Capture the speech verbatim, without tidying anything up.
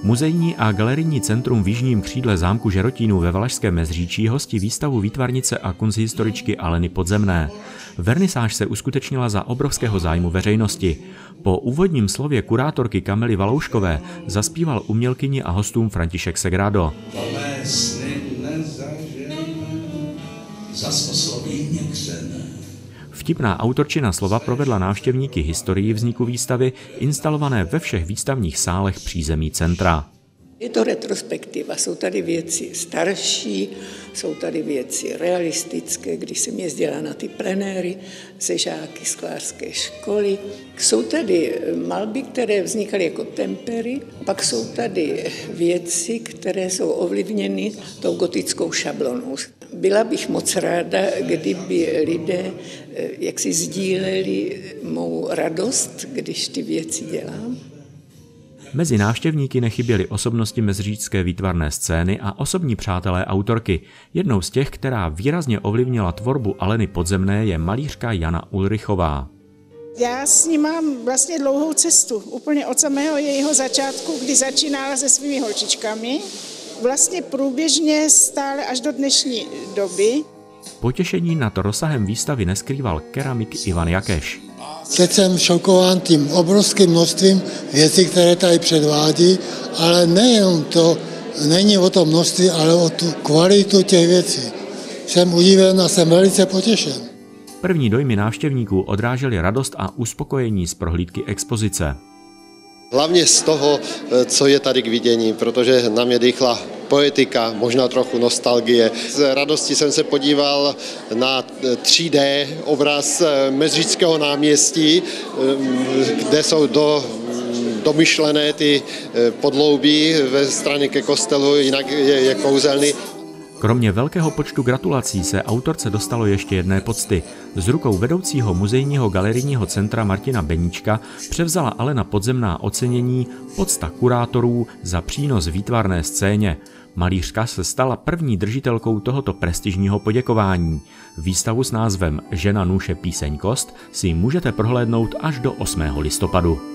Muzejní a galerijní centrum v jižním křídle zámku Žerotínů ve Valašském Meziříčí hostí výstavu výtvarnice a kunsthistoričky Aleny Podzemné. Vernisáž se uskutečnila za obrovského zájmu veřejnosti. Po úvodním slově kurátorky Kamily Valouškové zaspíval umělkyni a hostům František Segrado. Vtipná autorčina slova provedla návštěvníky historii vzniku výstavy, instalované ve všech výstavních sálech přízemí centra. Je to retrospektiva, jsou tady věci starší, jsou tady věci realistické, když jsem jezdila na ty plenéry se žáky sklářské školy. Jsou tady malby, které vznikaly jako tempery, pak jsou tady věci, které jsou ovlivněny tou gotickou šablonou. Byla bych moc ráda, kdyby lidé jaksi sdíleli mou radost, když ty věci dělám. Mezi návštěvníky nechyběly osobnosti meziříčské výtvarné scény a osobní přátelé autorky. Jednou z těch, která výrazně ovlivnila tvorbu Aleny Podzemné, je malířka Jana Ulrichová. Já s ní mám vlastně dlouhou cestu, úplně od samého jejího začátku, kdy začínala se svými holčičkami, vlastně průběžně stále až do dnešní doby. Potěšení nad rozsahem výstavy neskrýval keramik Ivan Jakeš. Teď jsem šokován tím obrovským množstvím věcí, které tady předvádí, ale nejenom to, není o to množství, ale o tu kvalitu těch věcí. Jsem udiven a jsem velice potěšen. První dojmy návštěvníků odrážely radost a uspokojení z prohlídky expozice. Hlavně z toho, co je tady k vidění, protože na mě dýchla poetika, možná trochu nostalgie. Z radosti jsem se podíval na tři dé obraz Meziříčského náměstí, kde jsou do, domyšlené ty podloubí ve straně ke kostelu, jinak je, je kouzelný. Kromě velkého počtu gratulací se autorce dostalo ještě jedné pocty. Z rukou vedoucího muzejního galerijního centra Martina Beníčka převzala Alena Podzemná ocenění Pocta kurátorů za přínos výtvarné scéně. Malířka se stala první držitelkou tohoto prestižního poděkování. Výstavu s názvem Žena nůše píseň kost si můžete prohlédnout až do osmého listopadu.